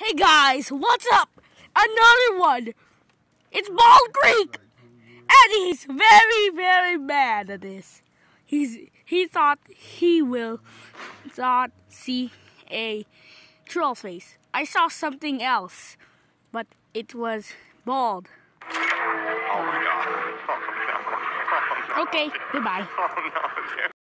Hey guys, what's up? Another one. It's Bald Creek, and he's very, very mad at this. He thought he will not see a troll face. I saw something else, but it was bald. Oh my god. Okay, goodbye. Oh no.